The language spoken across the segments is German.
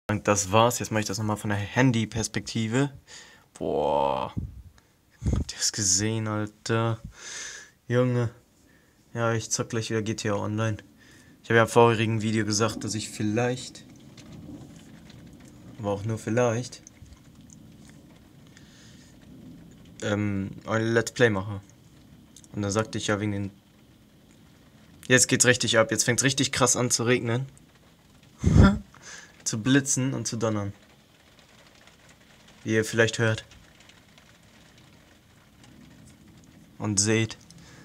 Das war's. Jetzt mache ich das nochmal von der Handy-Perspektive. Boah. Habt ihr das gesehen, Alter? Junge. Ja, ich zock gleich wieder GTA Online. Ich habe ja im vorherigen Video gesagt, dass ich vielleicht, aber auch nur vielleicht, ein Let's Play mache. Und dann sagte ich ja wegen den... Jetzt geht's richtig ab. Jetzt fängt's richtig krass an zu regnen. Zu blitzen und zu donnern. Wie ihr vielleicht hört. Und seht.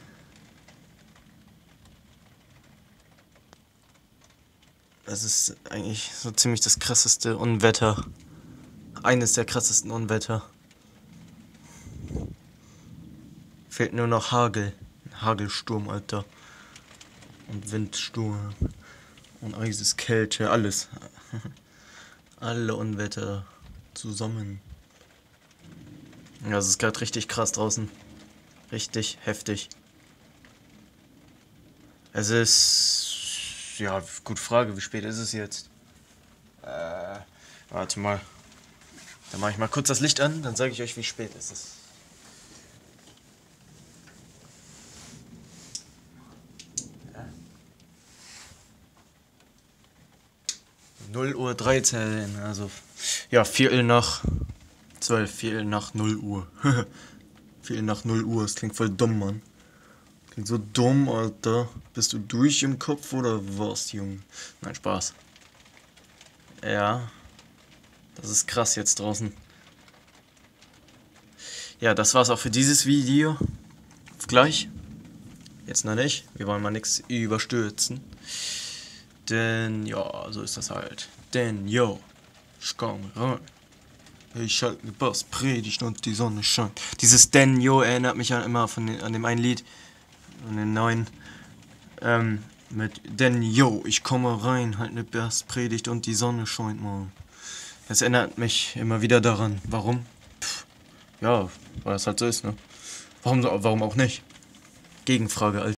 Das ist eigentlich so ziemlich das krasseste Unwetter. Eines der krassesten Unwetter. Fehlt nur noch Hagel. Hagelsturm, Alter. Und Windsturm. Und Eiseskälte, alles. Alle Unwetter zusammen. Ja, es ist gerade richtig krass draußen. Richtig heftig. Es ist... Ja, gute Frage, wie spät ist es jetzt? Warte mal. Dann mache ich mal kurz das Licht an, dann sage ich euch, wie spät es ist. Ja. 0:13 Uhr, also... Ja, 11:45, 11:40, 0:04 das klingt voll dumm, Mann. Klingt so dumm, Alter. Bist du durch im Kopf oder was, Junge? Nein, Spaß. Ja. Das ist krass jetzt draußen. Ja, das war's auch für dieses Video. Auf gleich. Jetzt noch nicht. Wir wollen mal nichts überstürzen. Denn, ja, so ist das halt. Denn, yo, ich komm rein. Ich halte ne Bass, Predigt und die Sonne scheint. Dieses Denn, yo, erinnert mich ja immer an dem einen Lied. An den neuen. Mit Denn, yo, ich komme rein, halt ne Bass, Predigt und die Sonne scheint, man. Das erinnert mich immer wieder daran. Warum? Ja, weil das halt so ist, ne? Warum auch nicht? Gegenfrage, Alter.